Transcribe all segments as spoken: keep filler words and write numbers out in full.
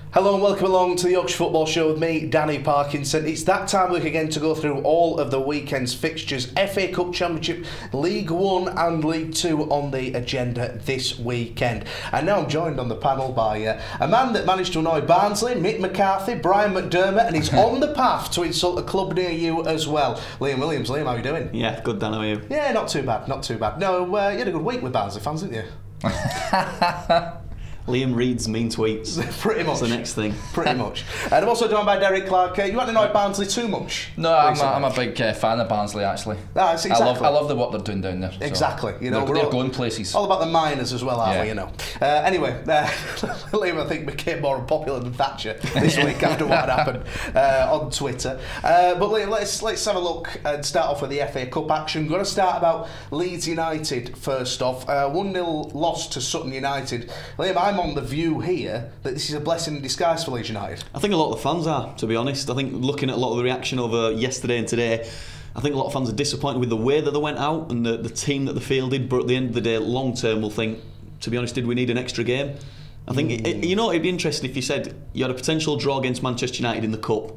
Hello and welcome along to the Yorkshire Football Show with me, Danny Parkinson. It's that time of week again to go through all of the weekend's fixtures. F A Cup Championship, League One and League Two on the agenda this weekend. And now I'm joined on the panel by uh, a man that managed to annoy Barnsley, Mick McCarthy, Brian McDermott, and he's on the path to insult a club near you as well. Liam Williams. Liam, how are you doing? Yeah, good, Dan, how are you? Yeah, not too bad, not too bad. No, uh, you had a good week with Barnsley fans, didn't you? Liam reads mean tweets. Pretty much. That's the next thing. Pretty much. And I'm also joined by Derek Clark. Uh, you haven't annoyed Barnsley too much? No, I'm a, I'm a big uh, fan of Barnsley, actually. Ah, exactly. I love I love the work they're doing down there. So. Exactly. You know, they're, we're they're all, going places. All about the miners as well, aren't yeah. we? You know. Uh, anyway, uh, Liam, I think, became more unpopular than Thatcher this week after what had happened uh, on Twitter. Uh, but Liam, let's let's have a look and start off with the F A Cup action. We're going to start about Leeds United first off. Uh, one nil loss to Sutton United. Liam, I'm on the view here that this is a blessing in disguise for Leeds United. I think a lot of the fans are, to be honest. I think looking at a lot of the reaction over yesterday and today, I think a lot of fans are disappointed with the way that they went out and the, the team that they fielded, but at the end of the day, long term, we'll think, to be honest, did we need an extra game? I think, mm. it, you know, it'd be interesting if you said you had a potential draw against Manchester United in the Cup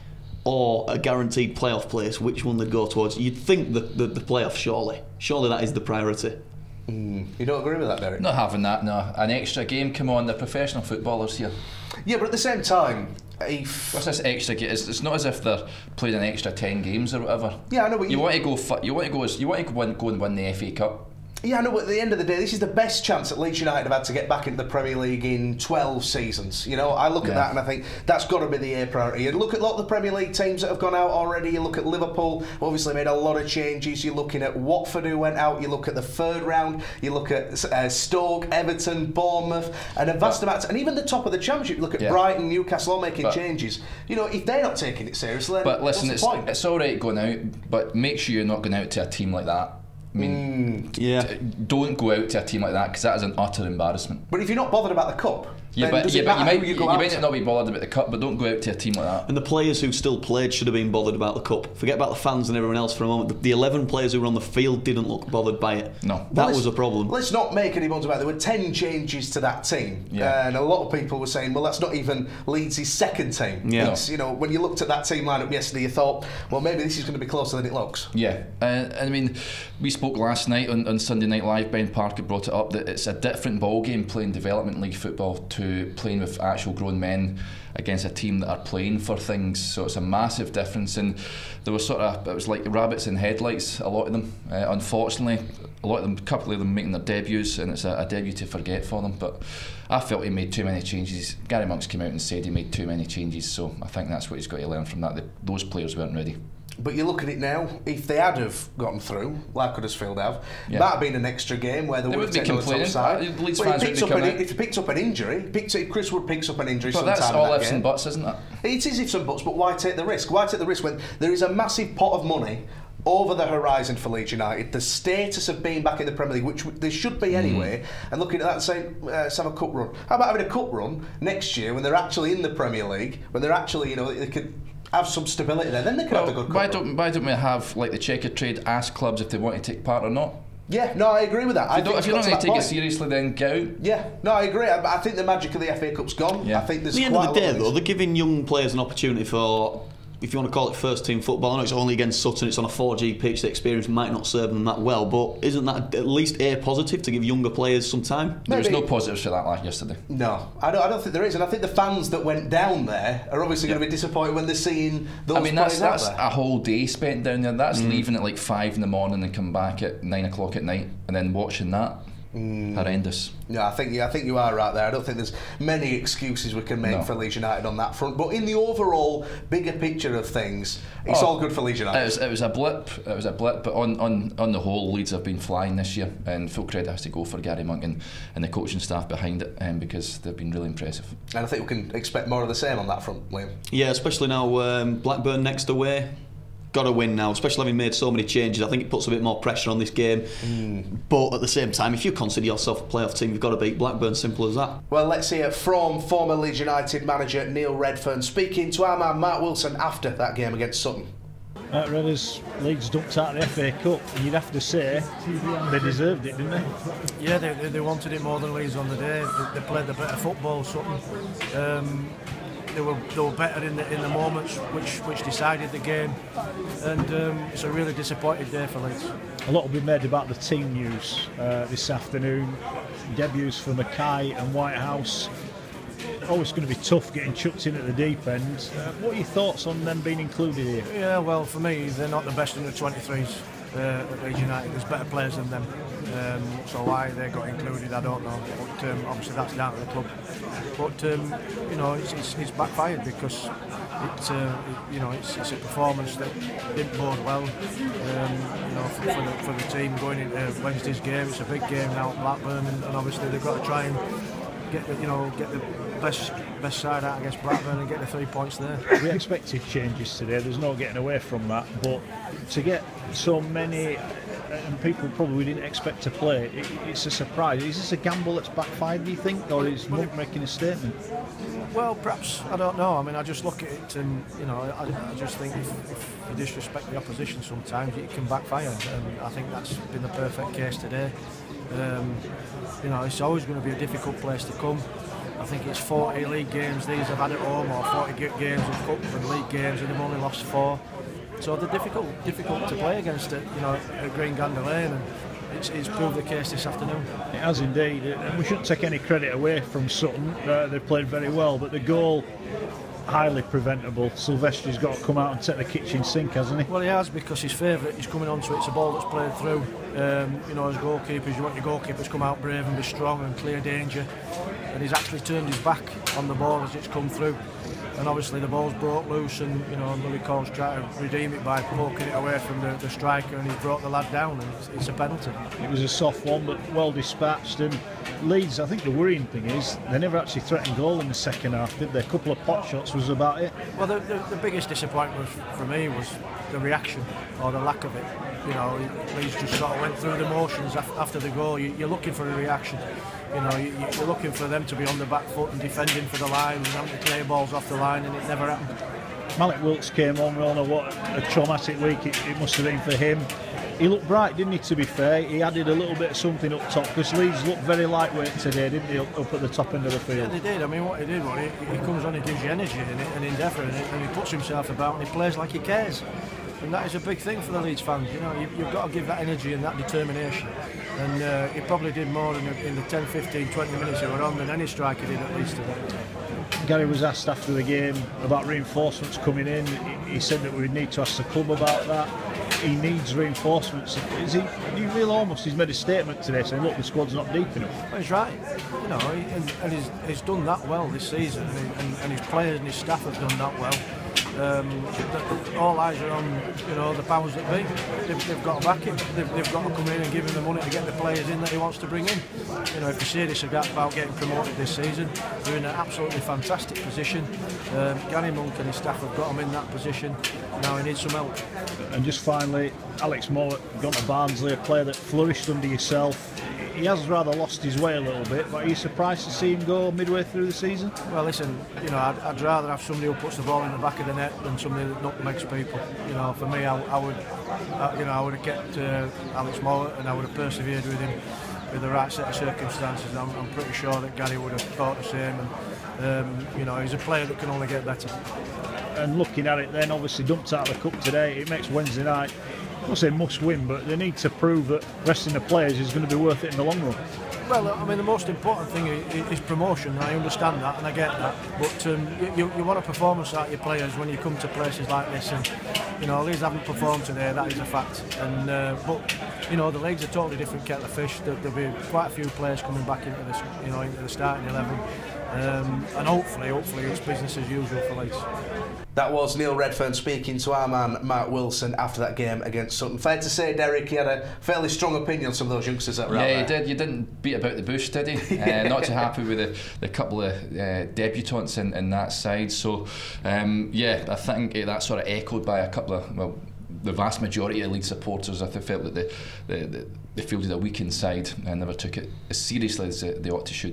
or a guaranteed playoff place, which one they'd go towards. You'd think the, the, the playoff, surely. Surely that is the priority. Mm. You don't agree with that, Derek? Not having that, no. An extra game, come on, they're professional footballers here. Yeah, but at the same time, if what's this extra game? It's, it's not as if they're playing an extra ten games or whatever. Yeah, I know. But you, you want to go. You want to go. You want to go and, go and win the F A Cup. Yeah, I know, but at the end of the day, this is the best chance that Leeds United have had to get back into the Premier League in twelve seasons. You know, I look yeah. at that and I think that's got to be the A priority. You look at a lot of the Premier League teams that have gone out already. You look at Liverpool, obviously made a lot of changes. You're looking at Watford, who went out. You look at the third round. You look at uh, Stoke, Everton, Bournemouth, and a vast amount. And even the top of the Championship, you look at yeah. Brighton, Newcastle, all making but, changes. You know, if they're not taking it seriously, then but listen, what's the it's, point? it's all right going out, but make sure you're not going out to a team like that. I mean, mm. yeah. don't go out to a team like that because that is an utter embarrassment. But if you're not bothered about the cup, yeah, then but, does yeah, it but you might, you, you, you might not be bothered about the cup, but don't go out to a team like that. And the players who still played should have been bothered about the cup. Forget about the fans and everyone else for a moment. The, the eleven players who were on the field didn't look bothered by it. No, that well, was a problem. Let's not make any bones about it. There were ten changes to that team, yeah. and a lot of people were saying, "Well, that's not even Leeds' second team." Yeah. It's, you know, when you looked at that team lineup yesterday, you thought, "Well, maybe this is going to be closer than it looks." Yeah, uh, I mean, we spoke last night on, on Sunday Night Live. Ben Parker brought it up that it's a different ball game playing development league football to playing with actual grown men against a team that are playing for things. So it's a massive difference, and there was sort of it was like rabbits in headlights. A lot of them, uh, unfortunately, a lot of them, a couple of them making their debuts, and it's a, a debut to forget for them. But I felt he made too many changes. Gary Monks came out and said he made too many changes. So I think that's what he's got to learn from that. The, those players weren't ready. But you look at it now, if they had have gotten through, like Huddersfield have, yeah. might have been an extra game where they, they would have taken the top side. Leeds well, fans he picks up an, out. if he picks up an injury, picks, if Chris Wood picks up an injury but sometime that's all in that ifs game, and buts, isn't it? It is ifs and buts, but why take the risk? Why take the risk when there is a massive pot of money over the horizon for Leeds United, the status of being back in the Premier League, which there should be anyway, mm. and looking at that and saying, uh, let's have a cup run. How about having a cup run next year when they're actually in the Premier League, when they're actually, you know, they could have some stability there, then they can well, have a good cup why run. don't, why don't we have, like the checker trade, ask clubs if they want to take part or not? Yeah, no, I agree with that. If, I you think if you're not to going to take point. it seriously, then go out. Yeah, no, I agree. I, I think the magic of the F A Cup's gone. Yeah. I think there's At the end quite of the a lot day, of though, they're giving young players an opportunity for, if you want to call it first team football. I know it's only against Sutton, it's on a four G pitch, the experience might not serve them that well, but isn't that at least a positive to give younger players some time? There was Maybe. no positives for that like yesterday. No, I don't, I don't think there is, and I think the fans that went down there are obviously yeah. going to be disappointed when they're seeing those I mean, that's, players that's out there. a whole day spent down there. That's mm. leaving at like five in the morning and come back at nine o'clock at night and then watching that. Mm. Horrendous. Yeah, I think yeah, I think you are right there. I don't think there's many excuses we can make no. for Leeds United on that front. But in the overall bigger picture of things, it's oh, all good for Leeds United. It was, it was a blip. It was a blip. But on, on, on the whole, Leeds have been flying this year, and full credit has to go for Gary Monk and, and the coaching staff behind it, um, because they've been really impressive. And I think we can expect more of the same on that front, Liam. Yeah, especially now um, Blackburn next away. Got to win now, especially having made so many changes. I think it puts a bit more pressure on this game. Mm. But at the same time, if you consider yourself a playoff team, you've got to beat Blackburn. Simple as that. Well, let's hear from former Leeds United manager Neil Redfern speaking to our man Mark Wilson after that game against Sutton. At Redders, Leeds dumped out of the F A Cup, and you'd have to say they deserved it, didn't they? Yeah, they, they wanted it more than Leeds on the day. They, they played the better football, Sutton. Um, they were they were better in the in the moments which which decided the game, and um, it's a really disappointing day for Leeds. A lot will be made about the team news uh, this afternoon. Debuts for Mackay and Whitehouse. Always going to be tough getting chucked in at the deep end. Uh, what are your thoughts on them being included here? Yeah, well, for me, they're not the best under twenty-threes uh, at Leeds United. There's better players than them. Um, so why they got included, I don't know. But um, obviously that's down to the club. But um, you know, it's, it's, it's backfired because it, uh, it, you know, it's, it's a performance that didn't bode well. Um, you know, for, for, the, for the team going into Wednesday's game, it's a big game now at Blackburn, and, and obviously they've got to try and get the, you know, get the best best side out against Blackburn and get the three points there. We expected changes today. There's no getting away from that. But to get so many, and people probably didn't expect to play, it, it's a surprise. Is this a gamble that's backfired, do you think, or is Monk making a statement? Well, perhaps, I don't know. I mean, I just look at it and, you know, I, I just think if, if you disrespect the opposition sometimes, it can backfire. And I think that's been the perfect case today. Um, you know, it's always going to be a difficult place to come. I think it's forty league games these have had at home, or forty games of cup and league games, and they've only lost four. So they're difficult, difficult to play against it, you know, at Green Gander Lane, and it's, it's proved the case this afternoon. It has indeed, and we shouldn't take any credit away from Sutton. Uh, they played very well, but the goal, highly preventable. Silvestri's got to come out and take the kitchen sink, hasn't he? Well, he has, because his favourite is coming onto it. It's a ball that's played through. Um, you know, as goalkeepers, you want your goalkeepers to come out brave and be strong and clear danger. And he's actually turned his back on the ball as it's come through. And obviously the ball's broke loose, and you know, Louis Cole's trying to redeem it by poking it away from the, the striker, and he's brought the lad down, and it's, it's a penalty. It was a soft one, but well dispatched. And Leeds, I think the worrying thing is they never actually threatened goal in the second half, did they? A couple of pot shots was about it. Well, the, the, the biggest disappointment for me was the reaction, or the lack of it. You know, Leeds just sort of went through the motions after the goal. You, you're looking for a reaction. You know, you, you're looking for them to be on the back foot and defending for the line and having to clear balls off the line, and it never happened. Malik Wilkes came on. We all know what a traumatic week it, it must have been for him. He looked bright, didn't he, to be fair? He added a little bit of something up top, because Leeds looked very lightweight today, didn't they, up, up at the top end of the field? Yeah, they did. I mean, what he did was he, he comes on, he gives you energy and, and endeavour, and, and he puts himself about and he plays like he cares. And that is a big thing for the Leeds fans. You know, you, you've got to give that energy and that determination. And uh, he probably did more in the, in the ten, fifteen, twenty minutes he were on than any striker did at Leeds today. Gary was asked after the game about reinforcements coming in. He, he said that we need to ask the club about that. He needs reinforcements. Is he? He really almost he's made a statement today saying, "Look, the squad's not deep enough." Well, he's right. You know, he, and, and he's, he's done that well this season, and, and, and his players and his staff have done that well. Um, the, all eyes are on, you know, the powers that be. They've, they've got to back him. They've, they've got to come in and give him the money to get the players in that he wants to bring in. You know, if you're serious about getting promoted this season, they're in an absolutely fantastic position. Um, Gary Monk and his staff have got him in that position. Now he needs some help. And just finally, Alex Moore gone to Barnsley, a player that flourished under yourself. He has rather lost his way a little bit, but are you surprised to see him go midway through the season? Well, listen, you know, I'd, I'd rather have somebody who puts the ball in the back of the net than somebody that nutmegs people. You know, for me, I, I would, I, you know, I would have kept uh, Alex Moore, and I would have persevered with him with the right set of circumstances. And I'm, I'm pretty sure that Gary would have thought the same. And um, you know, he's a player that can only get better. And looking at it, then obviously dumped out of the cup today. It makes Wednesday night, I won't say must win, but they need to prove that resting the players is going to be worth it in the long run. Well, I mean, the most important thing is promotion. I understand that and I get that, but um, you, you want a performance out of your players when you come to places like this, and you know, Leeds haven't performed today. That is a fact. And uh, but you know, the league's a totally different kettle of fish. There, there'll be quite a few players coming back into this, you know, into the starting eleven, um, and hopefully, hopefully, it's business as usual for Leeds. That was Neil Redfern speaking to our man Mark Wilson after that game against Sutton. Fair to say, Derek, he had a fairly strong opinion on some of those youngsters that were yeah, out there. Yeah, he did. You didn't beat about the bush, did he? uh, not too happy with the, the couple of uh, debutants in, in that side. So, um, yeah, I think uh, that sort of echoed by a couple of, well, the vast majority of Leeds supporters. I felt that they, they, they fielded a weak inside and never took it as seriously as they, they ought to should.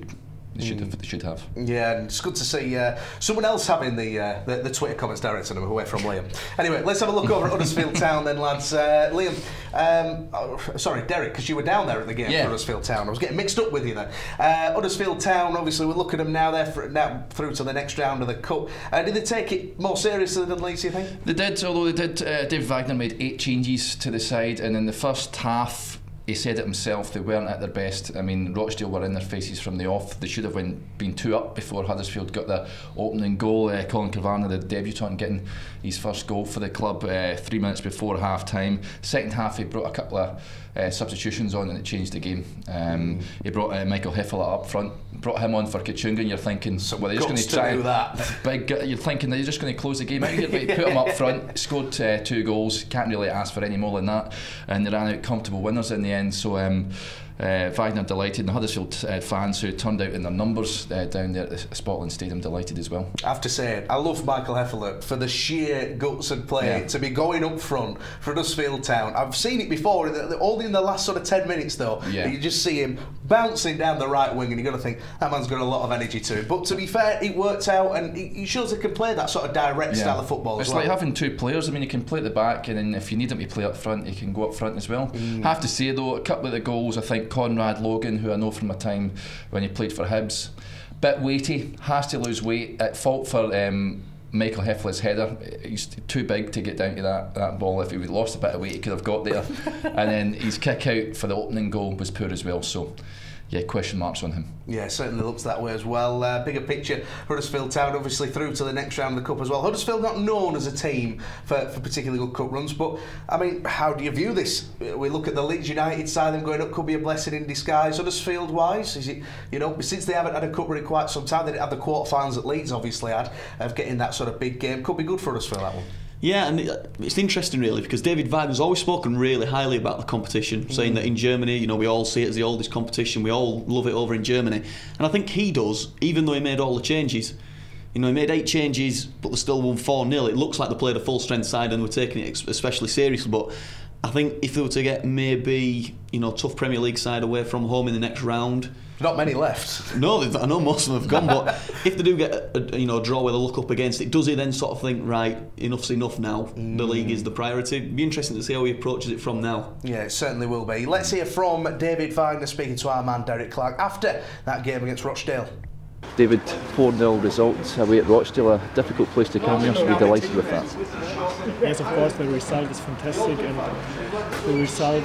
They should have. They should have. Yeah, and it's good to see uh, someone else having the, uh, the the Twitter comments directed them away from Liam. Anyway, let's have a look over at Huddersfield Town then, lads. Uh, Liam, um, oh, sorry, Derek, because you were down there at the game yeah. for Huddersfield Town. I was getting mixed up with you there. Uh, Huddersfield Town, obviously, we're looking at them now. They're for, now through to the next round of the Cup. Uh, did they take it more seriously than Leeds, you think? They did, although they did. Uh, Dave Wagner made eight changes to the side, and in the first half, he said it himself, they weren't at their best. I mean, Rochdale were in their faces from the off. They should have went, been two up before Huddersfield got their opening goal. Uh, Colin Cavanagh, the debutant, getting his first goal for the club uh, three minutes before half time. Second half, he brought a couple of uh, substitutions on and it changed the game. Um, mm. He brought uh, Michael Heffler up front, brought him on for Kachunga, and you're thinking, Some well, they're just going to try do that. Big, you're thinking they're just going to close the game out here, but he put him up front, scored uh, two goals, can't really ask for any more than that, and they ran out comfortable winners in the end. So um, uh, Wagner delighted, and the Huddersfield uh, fans who turned out in their numbers uh, down there at the Spotland Stadium delighted as well. I have to say, I love Michael Heffler for the sheer guts and play yeah. to be going up front for Huddersfield Town. I've seen it before, only in the last sort of ten minutes though. Yeah. You just see him bouncing down the right wing, and you've got to think that man's got a lot of energy to him. But to be fair, it worked out, and he shows he can play that sort of direct yeah. style of football. It's as well. like having two players. I mean, he can play at the back, and then if you need him to play up front, he can go up front as well. Mm. Have to say though, a couple of the goals, I think Conrad Logan, who I know from my time when he played for Hibs, bit weighty, has to lose weight, at fault for um, Michael Heffler's header. He's too big to get down to that, that ball. If he would lost a bit of weight, he could have got there. And then his kick out for the opening goal was poor as well. So yeah, question marks on him. Yeah, certainly looks that way as well. Uh, bigger picture, Huddersfield Town obviously through to the next round of the Cup as well. Huddersfield not known as a team for, for particularly good Cup runs, but I mean, how do you view this? We look at the Leeds United side, them going up could be a blessing in disguise. Huddersfield wise, is it, you know, since they haven't had a Cup run in quite some time, they didn't have the quarterfinals that Leeds obviously had, of getting that sort of big game. Could be good for Huddersfield, that one. Yeah, and it's interesting really because David Wagner's always spoken really highly about the competition, mm. saying that in Germany, you know, we all see it as the oldest competition, we all love it over in Germany, and I think he does, even though he made all the changes. You know, he made eight changes, but they still won four nil. It looks like they played a full strength side and were taking it especially seriously, but I think if they were to get maybe, you know, tough Premier League side away from home in the next round, not many left. No, I know most of them have gone, but if they do get a, a you know a draw where they look up against it, does he then sort of think, right, enough's enough now, mm. the league is the priority? It'd be interesting to see how he approaches it from now. Yeah, it certainly will be. Let's hear from David Wagner speaking to our man Derek Clark after that game against Rochdale. David, four nil results away at Rochdale, a difficult place to come here, so we're delighted with that. Yes, of course, the result is fantastic, and the result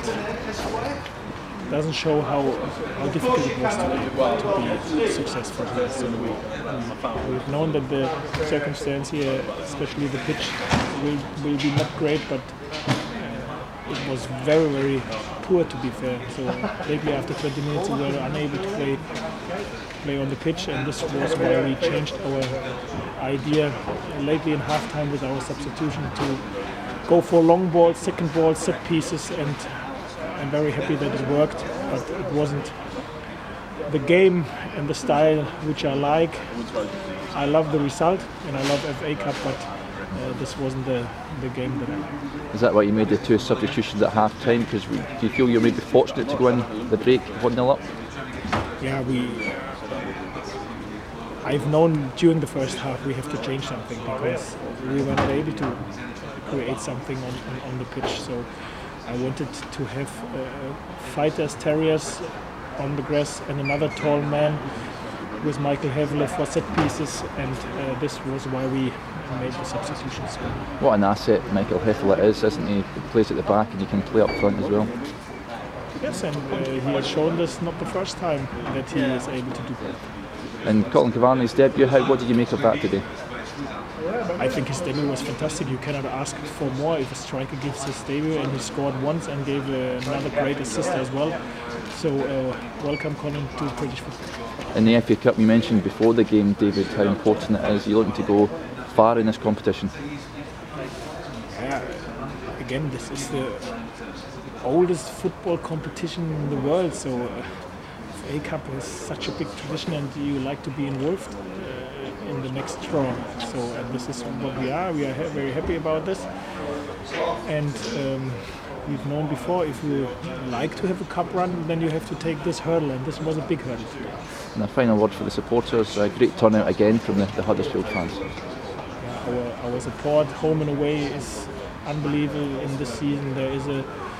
doesn't show how, how difficult it was to, to be successful. So we, um, we've known that the circumstance here, especially the pitch, will, will be not great, but uh, it was very, very poor, to be fair. So lately, after twenty minutes, we were unable to play play on the pitch, and this was why we changed our idea lately in half-time with our substitution to go for long balls, second balls, set pieces, and I'm very happy that it worked, but it wasn't the game and the style which I like. I love the result and I love F A Cup, but uh, this wasn't the, the game that I like. Is that why you made the two substitutions at half time? Because do you feel you're maybe fortunate to go in the break one nil up? Yeah, we. I've known during the first half we have to change something because we were not able to create something on, on, on the pitch. So I wanted to have uh, fighters, terriers on the grass, and another tall man with Michael Heffler for set pieces, and uh, this was why we made the substitutions. What an asset Michael Heffler is, isn't he? He plays at the back and he can play up front as well. Yes, and uh, he has shown this not the first time that he is able to do that. And Colin Cavanagh's debut, how, what did you make of that today? I think his debut was fantastic. You cannot ask for more if a striker gives his debut, and he scored once and gave uh, another great assist as well. So uh, welcome, Colin, to British football. In the F A Cup, you mentioned before the game, David, how important it is. You're looking to go far in this competition. Yeah, again, this is the oldest football competition in the world, so uh, F A Cup has such a big tradition, and you like to be involved uh, in the next draw. So uh, this is what we are. We are ha very happy about this, and um, we've known before, if you like to have a cup run, then you have to take this hurdle, and this was a big hurdle today. And a final word for the supporters. A great turnout again from the, the Huddersfield fans. Yeah, our, our support, home and away, is unbelievable in this season. There is a,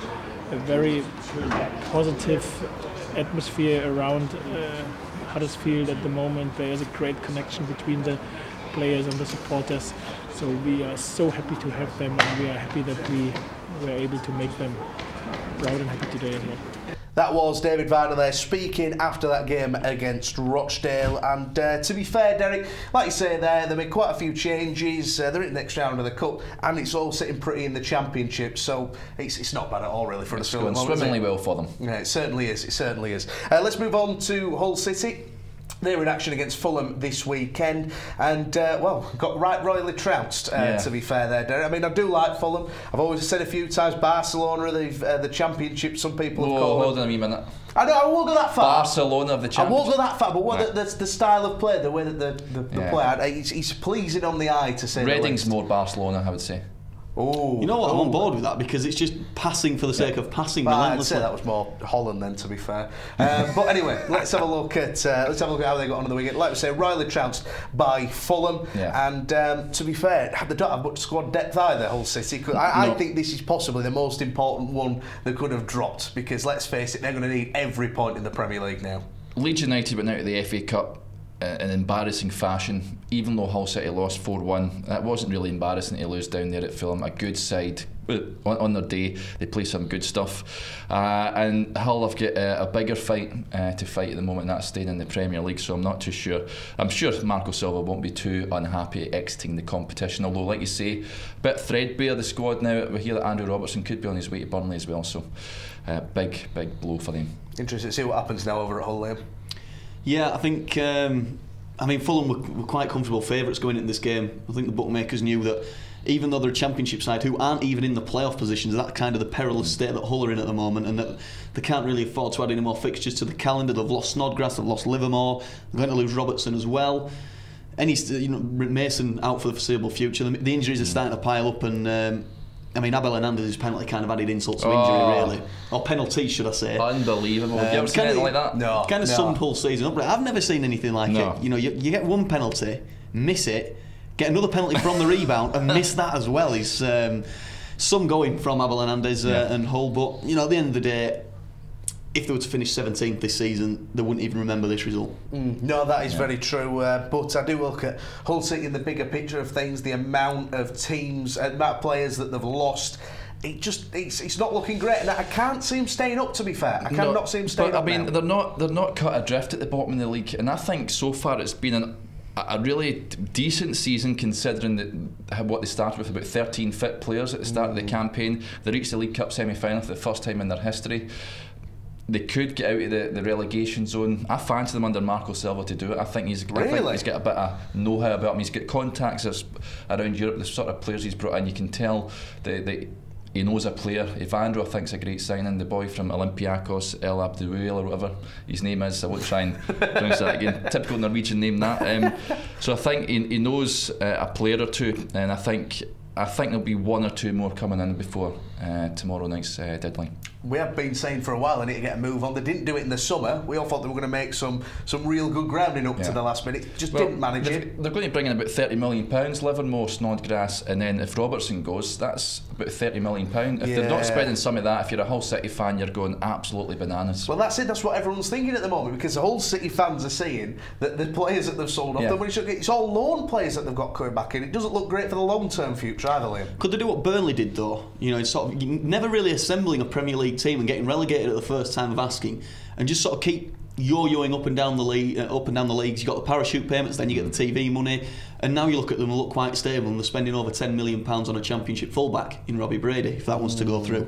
a very positive atmosphere around uh, Huddersfield at the moment. There is a great connection between the players and the supporters. So we are so happy to have them, and we are happy that we were able to make them proud and happy today as well. That was David Varner there speaking after that game against Rochdale. And uh, to be fair, Derek, like you say there, there have been quite a few changes. Uh, they're in the next round of the Cup, and it's all sitting pretty in the Championship, so it's, it's not bad at all, really, for it's the going swimmingly well for them. Yeah, it certainly is. It certainly is. Uh, let's move on to Hull City. They're in action against Fulham this weekend, and uh, well, got right royally trounced. Uh, yeah. To be fair, there, Derek. I mean, I do like Fulham. I've always said a few times, Barcelona, the uh, the Championship. Some people have Whoa, called. hold on a wee minute. I know I won't go that far. Barcelona of the I Championship. won't go that far, but what Right. the, the, the style of play, the way that the the, the Yeah. play, it's, it's pleasing on the eye to say. Reading's the more Barcelona, I would say. Oh, You know what? I'm oh. on board with that because it's just passing for the sake of passing Well, I'd relentlessly. say that was more Holland then, to be fair. Um, but anyway, let's have a look at uh, let's have a look at how they got on in the weekend. Like we say, royally trounced by Fulham, Yeah. and um, to be fair, they don't have much squad depth either. Hull City. I, No. I think this is possibly the most important one they could have dropped, because let's face it, they're going to need every point in the Premier League now. Leeds United went out of the F A Cup uh, in embarrassing fashion, even though Hull City lost four one. That wasn't really embarrassing to lose down there at Fulham. A good side. On, on their day, they play some good stuff. Uh, and Hull have got uh, a bigger fight uh, to fight at the moment, and that's staying in the Premier League, so I'm not too sure. I'm sure Marco Silva won't be too unhappy exiting the competition, although, like you say, a bit threadbare, the squad now. We hear that Andrew Robertson could be on his way to Burnley as well, so uh, big, big blow for them. Interesting to see what happens now over at Hull Lane. Yeah, I think. Um, I mean, Fulham were, were quite comfortable favourites going into this game. I think the bookmakers knew that, even though they're a Championship side who aren't even in the playoff positions, that's kind of the perilous state that Hull are in at the moment, and that they can't really afford to add any more fixtures to the calendar. They've lost Snodgrass, they've lost Livermore, they're going to lose Robertson as well. Any, you know, Mason out for the foreseeable future. The, the injuries are starting to pile up, and um, I mean, Abel Hernandez's penalty kind of added insult to injury, Oh. really, or penalty, should I say? Unbelievable. Have you Um, ever seen kinda- anything like that? No, Kind of no. summed Hull season up. I've never seen anything like No. it. You know, you, you get one penalty, miss it, get another penalty from the rebound, and miss that as well. Is um, some going from Abel Hernandez uh, Yeah. and Hull, but you know, at the end of the day, if they were to finish seventeenth this season, they wouldn't even remember this result. Mm, no, that is yeah. very true. Uh, but I do look at Hull City in the bigger picture of things, the amount of teams, and amount of players that they've lost. It just it's, it's not looking great, and I can't see them staying up. To be fair, I cannot No, see them staying but, up. I mean, now. they're not they're not cut adrift at the bottom of the league, and I think so far it's been an, a really decent season considering that what they started with, about thirteen fit players at the start mm. of the campaign. They reached the League Cup semi-final for the first time in their history. They could get out of the, the relegation zone. I fancy them under Marco Silva to do it. I think he's really? I think he's got a bit of know-how about him. He's got contacts around Europe. The sort of players he's brought in, you can tell the the. He knows a player. Evandro, I think, is a great signing. The boy from Olympiacos, El Abdouel or whatever his name is. I won't try and pronounce that again. Typical Norwegian name, that. Um, so I think he, he knows uh, a player or two, and I think I think there'll be one or two more coming in before uh, tomorrow night's uh, deadline. We have been saying for a while they need to get a move on. They didn't do it in the summer. We all thought they were going to make some some real good grounding up yeah. to the last minute. Just well, didn't manage it. They're going to bring in about thirty million pounds, Livermore, Snodgrass, and then if Robertson goes, that's about thirty million pounds. If yeah. they're not spending some of that, if you're a Hull City fan, you're going absolutely bananas. Well, that's it. That's what everyone's thinking at the moment, because the Hull City fans are saying that the players that they've sold off, Yeah. it's all loan players that they've got coming back in. It doesn't look great for the long-term future either, Liam. Could they do what Burnley did though? You know, it's sort of never really assembling a Premier League team and getting relegated at the first time of asking, and just sort of keep yo-yoing up and down the league, uh, up and down the leagues. You got the parachute payments, then you get the T V money, and now you look at them and look quite stable, and they're spending over ten million pounds on a Championship fullback in Robbie Brady, if that wants to go through.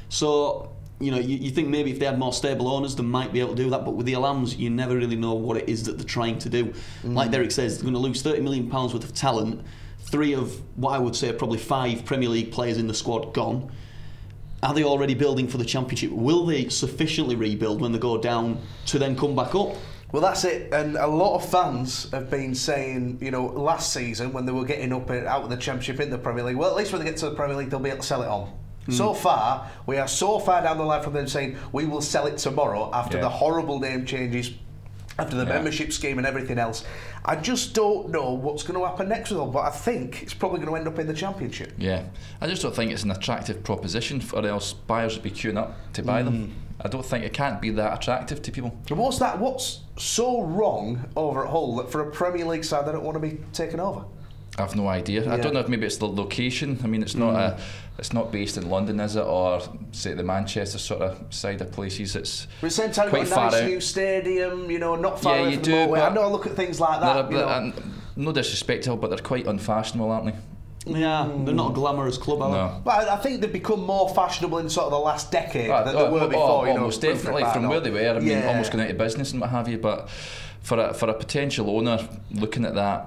So you know, you, you think maybe if they had more stable owners, they might be able to do that. But with the Alams, you never really know what it is that they're trying to do. Mm. Like Derek says, they're going to lose thirty million pounds worth of talent. Three of what I would say are probably five Premier League players in the squad gone. Are they already building for the Championship? Will they sufficiently rebuild when they go down to then come back up? Well, that's it, and a lot of fans have been saying, you know, last season when they were getting up out of the Championship in the Premier League, well, at least when they get to the Premier League, they'll be able to sell it on. Mm. So far, we are so far down the line from them saying we will sell it tomorrow after yeah. the horrible name changes after the yeah. membership scheme and everything else. I just don't know what's going to happen next with them, but I think it's probably going to end up in the Championship. Yeah, I just don't think it's an attractive proposition, or else buyers would be queuing up to buy mm. them. I don't think it can't be that attractive to people. What's that? What's so wrong over at Hull that for a Premier League side they don't want to be taken over? I've no idea. Yeah. I don't know if maybe it's the location. I mean, it's not mm. a, it's not based in London, is it, or say the Manchester sort of side of places. It's but at the same time, quite you've got a far nice out. new stadium, you know, not far yeah, away you from do, the motorway. I know I look at things like that. You know. And no disrespect to Hull, but they're quite unfashionable, aren't they? Yeah, mm. they're not a glamorous club, are no. they? But I think they've become more fashionable in sort of the last decade oh, than oh, they were oh, before. Oh, you know, almost definitely from where they were. I mean, yeah. almost going out of business and what have you. But for a for a potential owner looking at that,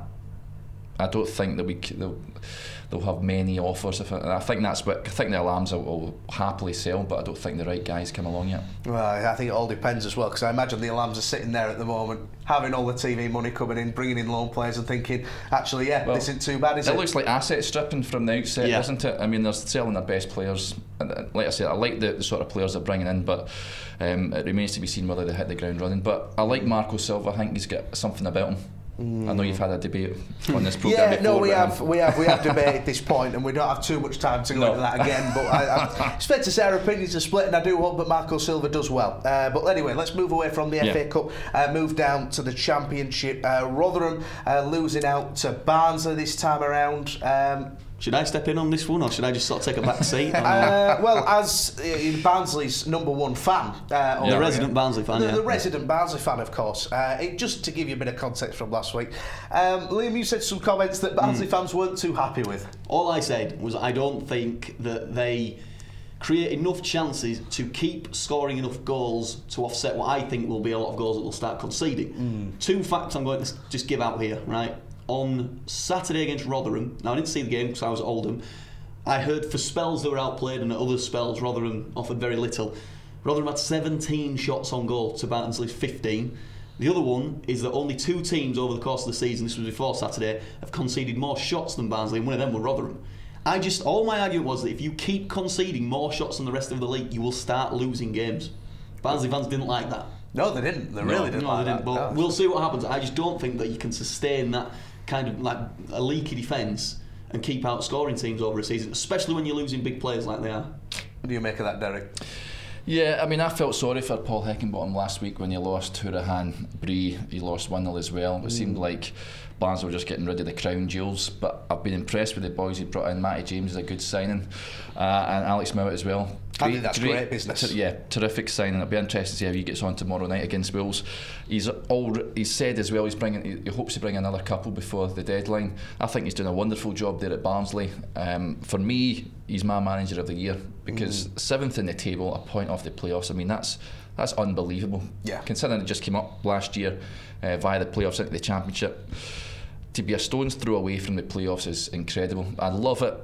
I don't think that we they'll, they'll have many offers. If it, I think that's what I think the alarms will, will happily sell, but I don't think the right guys come along yet. Well, I think it all depends as well, because I imagine the alarms are sitting there at the moment, having all the T V money coming in, bringing in loan players, and thinking, actually, yeah, well, this isn't too bad, is it? It looks like asset stripping from the outset, yeah. doesn't it? I mean, they're selling their best players, and like I said, I like the, the sort of players they're bringing in, but um, it remains to be seen whether they hit the ground running. But I like Marco Silva. I think he's got something about him. Mm. I know you've had a debate on this programme yeah, before. no, we have, we have, we have debated this point, and we don't have too much time to go no. into that again. But I, I, it's fair to say our opinions are split, and I do hope that Marco Silva does well. Uh, but anyway, let's move away from the yeah. F A Cup, uh, move down to the Championship. Uh, Rotherham uh, losing out to Barnsley this time around. Um, Should I step in on this one, or should I just sort of take a back seat? uh, well, as uh, Barnsley's number one fan, uh, the resident Barnsley fan, the, yeah. the resident Barnsley fan, of course. Uh, it, just to give you a bit of context from last week, um, Liam, you said some comments that Barnsley mm. fans weren't too happy with. All I said was I don't think that they create enough chances to keep scoring enough goals to offset what I think will be a lot of goals that they'll start conceding. Mm. Two facts I'm going to just give out here, right? On Saturday against Rotherham, now I didn't see the game because I was at Oldham, I heard for spells they were outplayed and at other spells Rotherham offered very little. Rotherham had seventeen shots on goal to Barnsley's fifteen. The other one is that only two teams over the course of the season, this was before Saturday, have conceded more shots than Barnsley, and one of them were Rotherham. I just, all my argument was that if you keep conceding more shots than the rest of the league, you will start losing games. Barnsley fans didn't like that. No, they didn't. They no, really didn't no, like they didn't, that. But no. we'll see what happens. I just don't think that you can sustain that kind of like a leaky defence and keep outscoring teams over a season, especially when you're losing big players like they are. What do you make of that, Derek? Yeah, I mean, I felt sorry for Paul Heckingbottom last week when he lost Hourahan Bree. He lost one nil as well. It mm. seemed like Barnsley were just getting rid of the crown jewels, but I've been impressed with the boys he brought in. Matty James is a good signing, uh, and Alex Mowat as well. Great, I think that's great, great business. Ter- yeah, terrific signing. It'll be interesting to see how he gets on tomorrow night against Wolves. He's all. He's said as well. He's bringing. He, he hopes to bring another couple before the deadline. I think he's doing a wonderful job there at Barnsley. Um, for me, he's my manager of the year because mm. seventh in the table, a point off the playoffs. I mean, that's that's unbelievable. Yeah. Considering it just came up last year uh, via the playoffs into the Championship, to be a stone's throw away from the playoffs is incredible. I love it.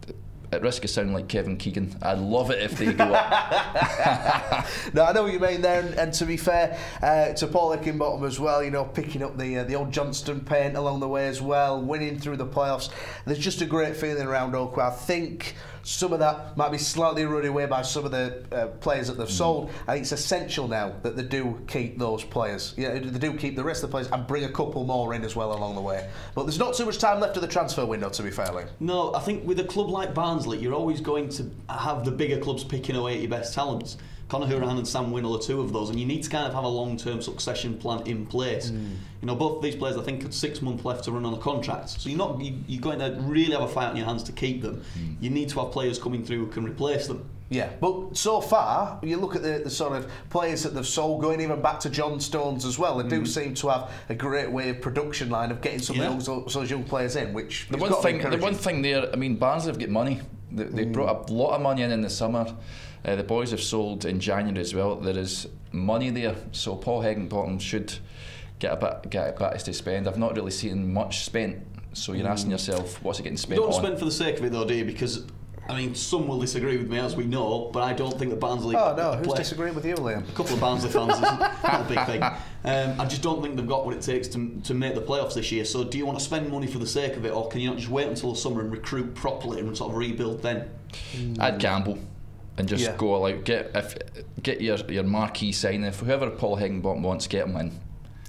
At risk of sounding like Kevin Keegan, I'd love it if they go up. No, I know what you mean there, and, and to be fair uh, to Paul Heckingbottom as well, you know, picking up the uh, the old Johnston paint along the way as well, winning through the playoffs. There's just a great feeling around Oakwell. I think some of that might be slightly eroded away by some of the uh, players that they've mm. sold. I think it's essential now that they do keep those players. Yeah, they do keep the rest of the players and bring a couple more in as well along the way. But there's not too much time left of the transfer window, to be fair, Liam. No, I think with a club like Barnsley, you're always going to have the bigger clubs picking away at your best talents. Conor Hourahan and Sam Winnell are two of those, and you need to kind of have a long-term succession plan in place. Mm. You know, both of these players, I think, had six months left to run on a contract, so you're not you, you're going to really have a fight on your hands to keep them. Mm. You need to have players coming through who can replace them. Yeah, but so far, you look at the, the sort of players that they've sold, going even back to John Stones as well, they mm. do seem to have a great way of production line of getting some yeah. of those, those young players in, which the one thing, the one thing there, I mean, Barnsley have got money. They, they mm. brought a lot of money in in the summer. Uh, the boys have sold in January as well. There is money there, so Paul Heckingbottom should get a bit get a bit to spend. I've not really seen much spent, so you're mm. asking yourself, what's it getting spent on? You don't on? spend for the sake of it though, do you? Because I mean, some will disagree with me, as we know, but I don't think that Barnsley... Oh, no, who's play. disagreeing with you, Liam? A couple of Barnsley fans, it's not a big thing. Um, I just don't think they've got what it takes to, to make the playoffs this year. So do you want to spend money for the sake of it, or can you not just wait until the summer and recruit properly and sort of rebuild then? Mm. I'd gamble and just yeah. go all out. Get if, get your, your marquee signing. If whoever Paul Heckingbottom wants, get him in.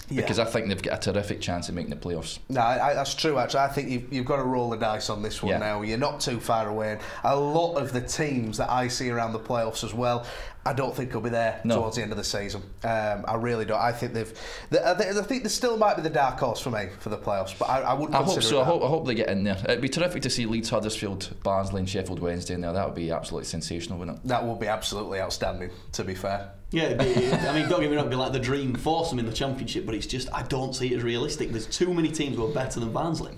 Yeah. Because I think they've got a terrific chance of making the playoffs. No, I, I, that's true actually. I think you've, you've got to roll the dice on this one Yeah. now. You're not too far away. And a lot of the teams that I see around the playoffs as well, I don't think will be there No. towards the end of the season. Um, I really don't. I think they've. They, I think they still might be the dark horse for me for the playoffs, but I, I wouldn't. I hope consider so. it I that. hope, I hope they get in there. It'd be terrific to see Leeds, Huddersfield, Barnsley, and Sheffield Wednesday in there. That would be absolutely sensational, wouldn't it? That would be absolutely outstanding. To be fair. Yeah, it'd be, I mean, don't get me wrong, it'd be like the dream foursome in the Championship, but it's just, I don't see it as realistic. There's too many teams who are better than Barnsley.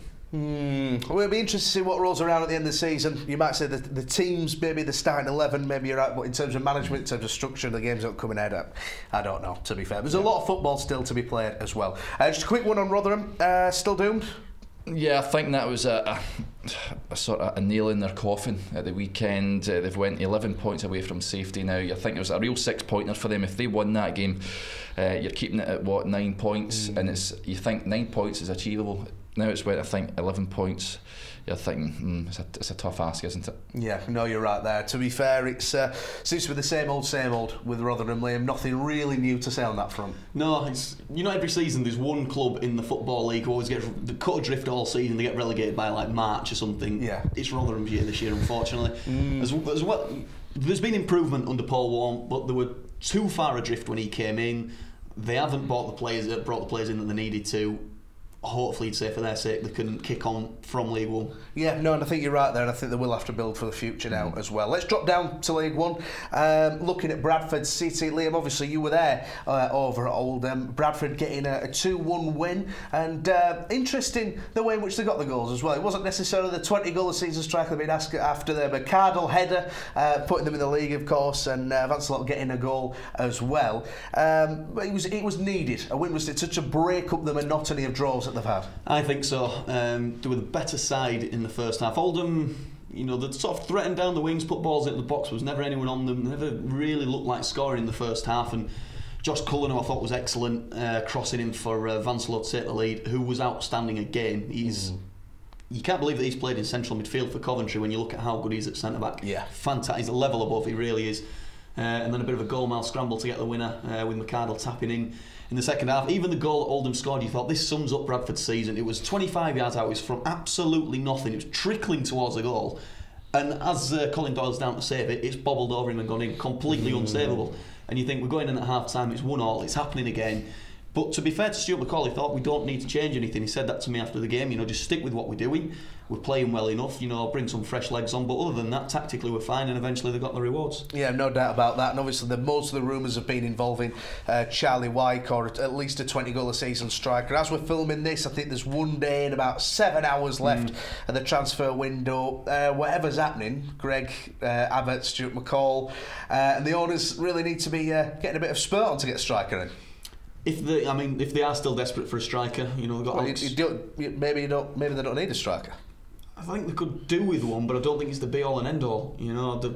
Mm. Well, it'll be interesting to see what rolls around at the end of the season. You might say that the teams, maybe the starting eleven, maybe you're right, but in terms of management, in terms of structure, the games don't come in head up. I don't know, to be fair. There's a lot of football still to be played as well. Uh, just a quick one on Rotherham. Uh, still doomed? Yeah, I think that was a, a, a sort of a nail in their coffin at the weekend. Uh, they've went eleven points away from safety now. I think it was a real six-pointer for them. If they won that game, uh, you're keeping it at what, nine points, mm. and it's you think nine points is achievable. Now it's went, I think, eleven points. You're thinking, mm, it's, a, it's a tough ask, isn't it? Yeah, no, you're right there. To be fair, it's uh, seems to be the same old, same old with Rotherham, Liam. Nothing really new to say on that front. No, it's, you know, every season there's one club in the Football League who always gets cut adrift all season. They get relegated by like March or something. Yeah. It's Rotherham's year this year, unfortunately. Mm. As, as well, there's been improvement under Paul Warne, but they were too far adrift when he came in. They haven't bought the players, brought the players in that they needed to. Hopefully, you'd say for their sake, they can kick on from League One. Yeah, no, and I think you're right there, and I think they will have to build for the future now as well. Let's drop down to League One. Um, looking at Bradford City, Liam, obviously you were there uh, over at Oldham. Bradford getting a, a two one win, and uh, interesting the way in which they got the goals as well. It wasn't necessarily the twenty goal a season striker they've been asked after the McCardle header, uh, putting them in the league, of course, and uh, Vancelot getting a goal as well. Um, but it was it was needed. A win was to, to break up the monotony of draws that they've had. I think so. Um, they were the better side in the first half. Oldham, you know, they sort of threatened down the wings, put balls into the box. There was never anyone on them. They never really looked like scoring in the first half. And Josh Cullen, who I thought was excellent, uh, crossing in for uh, Vancelot to take the lead, who was outstanding again. He's. Mm. You can't believe that he's played in central midfield for Coventry when you look at how good he is at centre back. Yeah, fantastic. He's a level above. He really is. Uh, and then a bit of a goal mile scramble to get the winner uh, with McCardle tapping in in the second half. Even the goal that Oldham scored, you thought this sums up Bradford's season. It was twenty-five yards out. It was from absolutely nothing. It was trickling towards the goal, and as uh, Colin Doyle's down to save it, it's bobbled over him and gone in, completely mm. unsavable. And you think, we're going in at half time, it's one all, it's happening again. But to be fair to Stuart McCall, he thought we don't need to change anything. He said that to me after the game, you know, just stick with what we're doing. We're playing well enough, you know, bring some fresh legs on. But other than that, tactically we're fine, and eventually they got the rewards. Yeah, no doubt about that. And obviously the, most of the rumours have been involving uh, Charlie Wyke, or at least a twenty goal a season striker. As we're filming this, I think there's one day and about seven hours left mm. of the transfer window. Uh, whatever's happening, Greg uh, Abbott, Stuart McCall, uh, and the owners really need to be uh, getting a bit of spurt on to get a striker in. If they, I mean, if they are still desperate for a striker, you know, they've got. Well, you, you don't, maybe you don't. Maybe they don't need a striker. I think they could do with one, but I don't think it's the be all and end all. You know, the.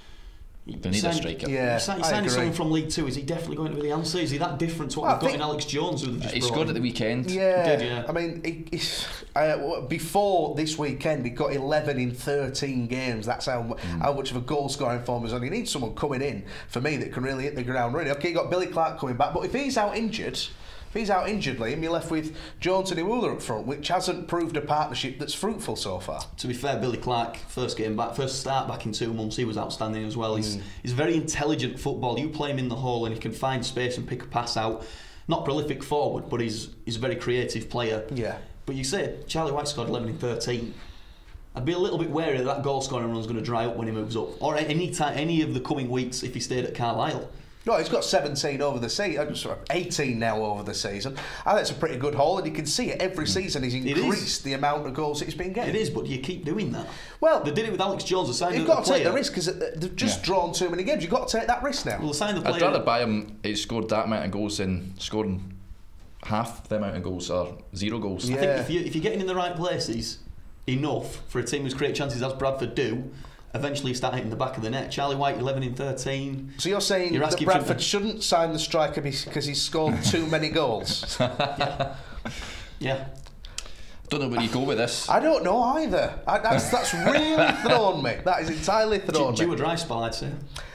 They need signed, a striker. Yeah, signing someone from League Two. Is he definitely going to be the answer? Is he that different to what well, they've got in Alex Jones? Who just he scored in? At the weekend. Yeah, he did, yeah. I mean, he, he, uh, before this weekend, he got eleven in thirteen games. That's how mm. how much of a goal scoring form he's on. He needs someone coming in for me that can really hit the ground running. Okay, you got Billy Clark coming back, but if he's out injured. If he's out injured, Liam, you're left with Jones and Iwula up front, which hasn't proved a partnership that's fruitful so far. To be fair, Billy Clark, first game back, first start back in two months, he was outstanding as well. Mm. He's he's very intelligent football. You play him in the hole and he can find space and pick a pass out. Not prolific forward, but he's he's a very creative player. Yeah. But you say Charlie White scored eleven in thirteen. I'd be a little bit wary that that goal scoring run's going to dry up when he moves up, or any time, any of the coming weeks if he stayed at Carlisle. No, he's got seventeen over the season, sorry, eighteen now over the season. I think it's a pretty good haul, and you can see it every season. He's increased the amount of goals that he's been getting. It is, but do you keep doing that? Well, they did it with Alex Jones. They signed You've got to player. take the risk because they've just yeah. drawn too many games. You've got to take that risk now. Well, sign the player. I'd rather buy him. He scored that amount of goals than scoring half the amount of goals or zero goals. Yeah. I think if you if you're getting in the right places enough for a team who's create chances as Bradford do. Eventually you start hitting the back of the net. Charlie White, eleven in thirteen. So you're saying you're that Bradford to... shouldn't sign the striker because he's scored too many goals? Yeah. Yeah. Don't know where you go with this. I don't know either. I, that's, that's really thrown me. That is entirely thrown do, me. Do a dry spell, I'd say.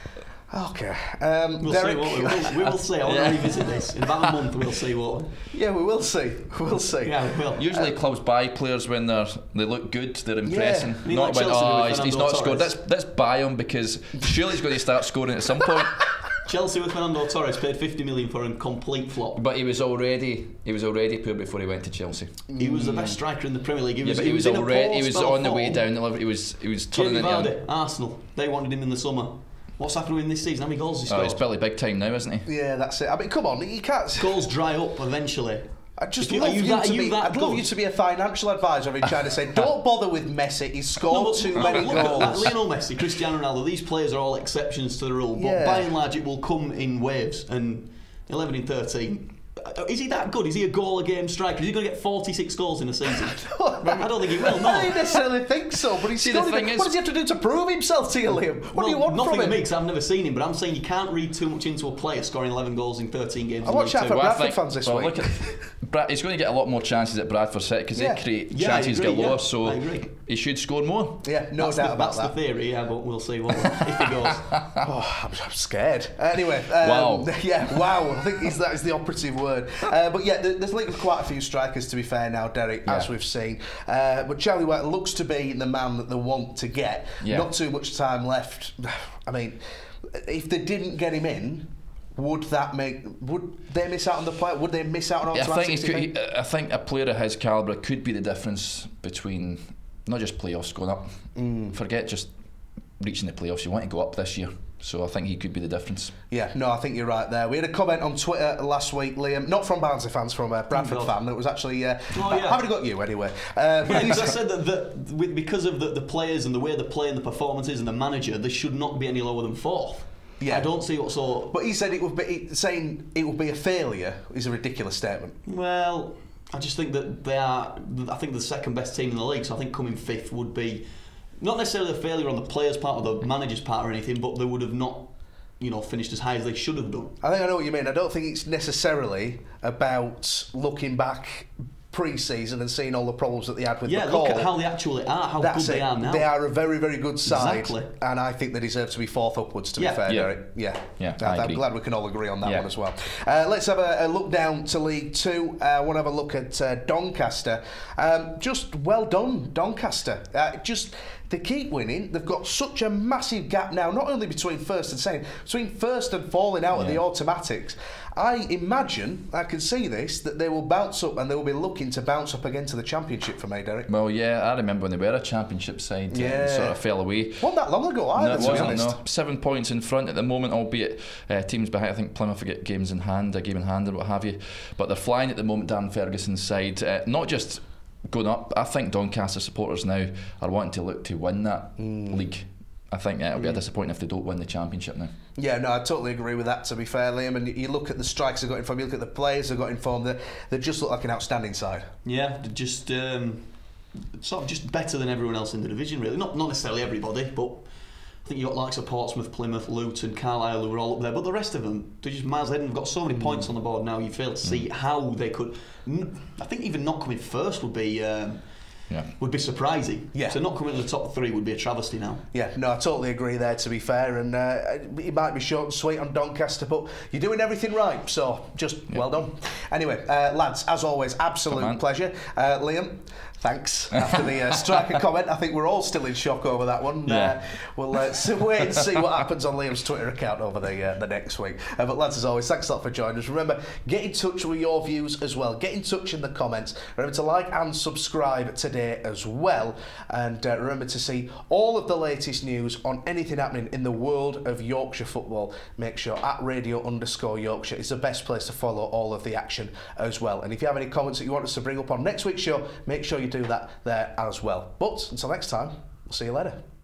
Okay. Um, We'll Derek, see what we will. We will see. I want Yeah. to revisit this in about a month. We'll see what. Yeah, we will see. We'll see. Yeah, we will. Usually clubs buy players when they're they look good, they're impressing. I mean, Not like when Chelsea oh with he's, he's Fernando not scored. Torres. Let's let's buy him because surely he's going to start scoring at some point. Chelsea with Fernando Torres paid fifty million for him, complete flop. But he was already he was already poor before he went to Chelsea. He was the best striker in the Premier League. He Yeah, was, but he was in a already poor he was spell on the way form. down the level. He was he was turning Jamie it Vardy, Arsenal. They wanted him in the summer. What's happening with him this season? How many goals has he Oh, scored? he's Billy big time now, isn't he? Yeah, that's it. I mean, come on, you can't. Goals dry up eventually. I just If you- love are you you, that- to are you be. that I'd love good? you to be a financial advisor and trying to say, don't bother with Messi. He's scored No, but- too no, many look at that. goals. Lionel Messi, Cristiano Ronaldo, these players are all exceptions to the rule, but Yeah. by and large it will come in waves. And eleven in thirteen. Is he that good? Is he a goal a game striker? Is he going to get forty-six goals in a season? I don't think he will. No. I don't necessarily think so, but he's See, the scoring. thing What is- does he have to do to prove himself to you, Liam? What Well, do you want nothing from to him? me because I've never seen him, but I'm saying you can't read too much into a player scoring eleven goals in thirteen games. I in watched League half Two. a Well, I Bradford think- fans this well, week. Look at, Brad, he's going to get a lot more chances at Bradford City because Yeah. they create Yeah, I chances agree, galore. yeah, so I agree. he should score more. Yeah, no that's doubt the, about that's that. the theory, yeah, but we'll see what, if he goes. Oh, I'm, I'm scared. Anyway, um, Wow. Yeah, wow. I think is, that is the operative word. Uh, but yeah, there- there's linked with quite a few strikers, to be fair now, Derek, as Yeah. we've seen. Uh, but Charlie White looks to be the man that they want to get. Yeah. Not too much time left. I mean, if they didn't get him in, would that make? Would they miss out on the play? Would they miss out on Yeah, I automatic think he could, sixty-five? he, I think a player of his calibre could be the difference between not just playoffs going up. Mm. Forget just reaching the playoffs. You want to go up this year. So I think he could be the difference. Yeah, no, I think you're right there. We had a comment on Twitter last week, Liam, not from Barnsley fans, from a Bradford Oh, fan. It was actually, uh, Oh, yeah. I haven't got you anyway. Uh, but Yeah, he's- because I said that, that with, because of the, the players and the way they play and the performances and the manager, they should not be any lower than fourth. Yeah. I don't see what so. But he said it would be saying it would be a failure is a ridiculous statement. Well, I just think that they are. I think the second best team in the league. So I think coming fifth would be not necessarily a failure on the players' part or the manager's part or anything, but they would have not, you know, finished as high as they should have done. I think I know what you mean. I don't think it's necessarily about looking back pre-season and seeing all the problems that they had with Yeah, McCall. look at how they actually are, how That's good it. they are now. They are a very, very good side, Exactly. and I think they deserve to be fourth upwards. To Yeah. be fair, Yeah. Derek. Yeah, Yeah, I, I I'm agree. glad we can all agree on that Yeah. one as well. Uh, let's have a, a look down to League Two. Uh, I want to have a look at uh, Doncaster. Um, just well done, Doncaster. Uh, just. They keep winning. They've got such a massive gap now, not only between first and second, between first and falling out of the Yeah. automatics. I imagine, I can see this, that they will bounce up and they will be looking to bounce up again to the Championship for me, Derek. Well, yeah, I remember when they were a championship side. Yeah. And sort of fell away. Wasn't that long ago either, No, it to be wasn't, honest. no. Seven points in front at the moment, albeit uh, teams behind. I think Plymouth get games in hand, a game in hand, or what have you. But they're flying at the moment. Dan Ferguson's side, uh, not just going up. I think Doncaster supporters now are wanting to look to win that Mm. league. I think uh, it'll be a disappointment if they don't win the championship now. Yeah, no, I totally agree with that, to be fair, Liam. And you look at the strikes they've got in form, you look at the players they've got in form, they, they just look like an outstanding side. Yeah, they're just um, sort of just better than everyone else in the division, really. Not not necessarily everybody, but I think you got likes of Portsmouth, Plymouth, Luton, Carlisle, who were all up there. But the rest of them, they're just miles ahead and have got so many points on the board now. You fail to see how they could. N- I think even not coming first would be. Um, Yeah. would be surprising. Yeah. So not coming to the top three would be a travesty now. Yeah, no, I totally agree there, to be fair. And uh, it might be short and sweet on Doncaster, but you're doing everything right, so just well done. Anyway, uh, lads, as always, absolute Come on. pleasure. Uh, Liam, thanks. After the uh, striker comment, I think we're all still in shock over that one. Yeah. Uh, we'll uh, so wait and see what happens on Liam's Twitter account over the uh, the next week. Uh, but lads, as always, thanks a lot for joining us. Remember, get in touch with your views as well. Get in touch in the comments. Remember to like and subscribe today as well. And uh, remember to see all of the latest news on anything happening in the world of Yorkshire football. Make sure at radio underscore Yorkshire is the best place to follow all of the action as well. And if you have any comments that you want us to bring up on next week's show, make sure you do that there as well. But until next time, we'll see you later.